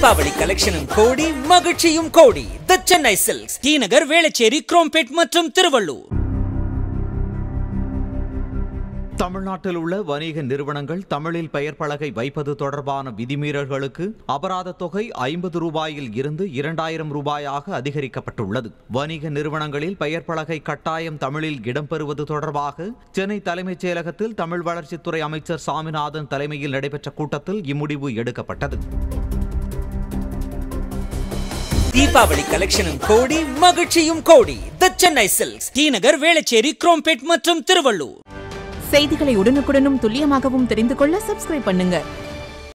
தீபாவளி கலெக்ஷனும் கோடி, மகிழ்ச்சியும் கோடி. The Chennai silks, T Nagar, Velachery, Chromepet மற்றும் திருவள்ளூர். தமிழ்நாட்டில் உள்ள வணிக நிறுவனங்கள் தமிழில் பெயர் பலகை வைப்பது தொடர்பான விதிமீறல்களுக்கு அபராத தொகை 50 ரூபாயில் இருந்து 2000 ரூபாயாக அதிகரிக்கப்பட்டுள்ளது. வணிக நிறுவனங்களில் பெயர் பலகை கட்டாயம் தமிழில் இடம்பெறுவது தொடர்பாக சென்னை தலைமைச் செயலகத்தில் தமிழ் வளர்ச்சித்துறை அமைச்சர் சாமிநாதன் தலைமையில் நடைபெற்ற கூட்டத்தில் இம்முடிவு எடுக்கப்பட்டது. தீபாவளி கலெக்ஷனும் கோடி, மகிழ்ச்சியும் கோடி. The Chennai silks, T Nagar, Velachery, Chromepet மற்றும் திருவள்ளூர். செய்திகளை உடனுக்குடனும் துல்லியமாகவும் தெரிந்து கொள்ள சப்ஸ்கிரைப் பண்ணுங்க.